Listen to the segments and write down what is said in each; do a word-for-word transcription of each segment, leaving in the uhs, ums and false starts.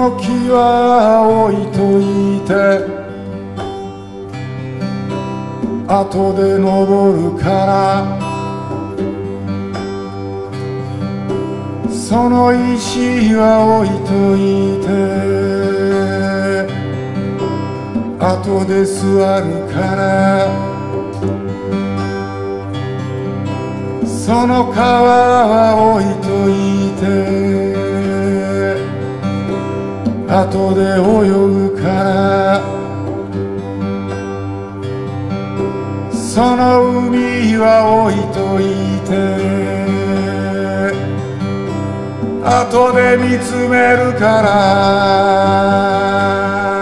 の木は置いといて後で登るからその石は置いといて後で座るからその川は置いといて後で泳ぐからその海は置いといて後で見つめるから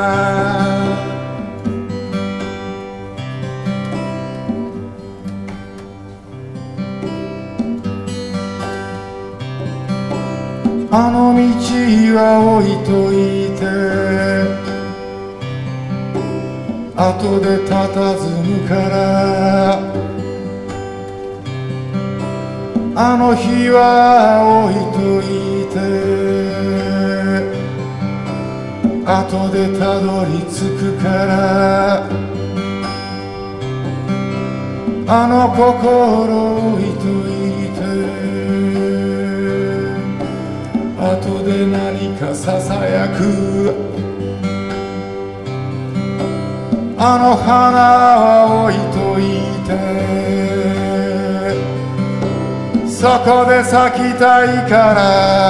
あの道は置いといて後で佇むからあの日は置いといて後でたどり着くからあの心置いといて後で何かささやくあの花は置いといてそこで咲きたいから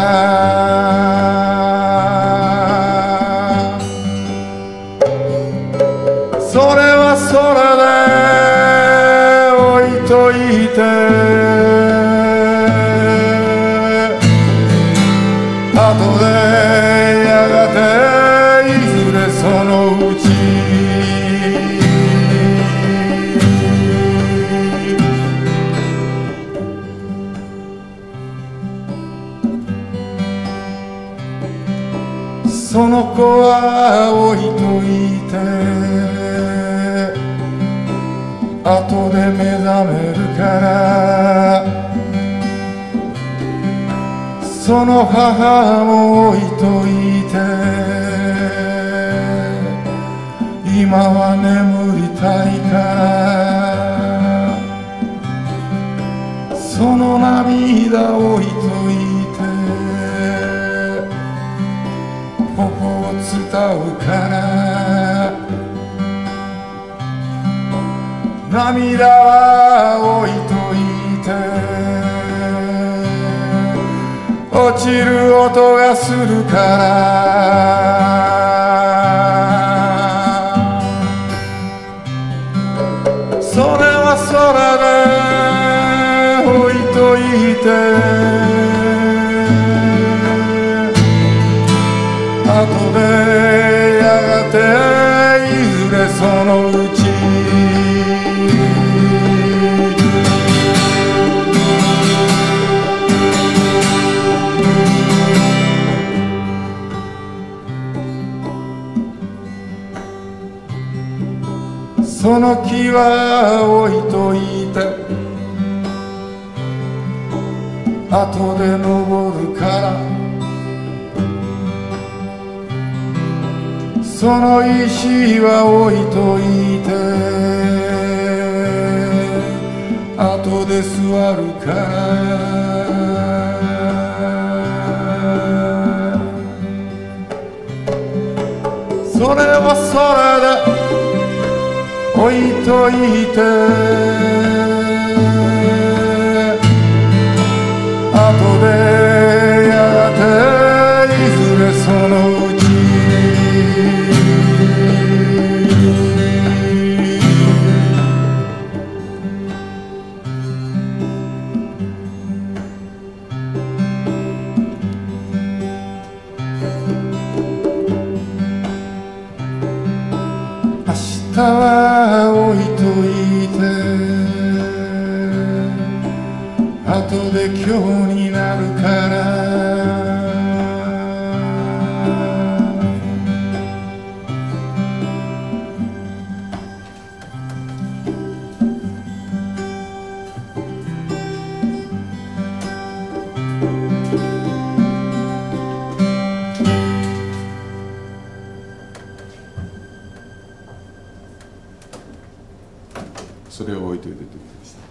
それはそれで置いといて後でやがていずれそのうちその子は置いといて後で目覚めるからその母も置いといて今は眠りたいからその涙を置いといて頬を伝うから涙は置いといて落ちる音がするからそれはそれで置いといて後でやがていずれそのうちその木は置いといて後で登るからその石は置いといて後で座るからそれはそれで置いといて後でやがていずれそのうち明日は置いといて後で今日になるからそれを置いといてということでした。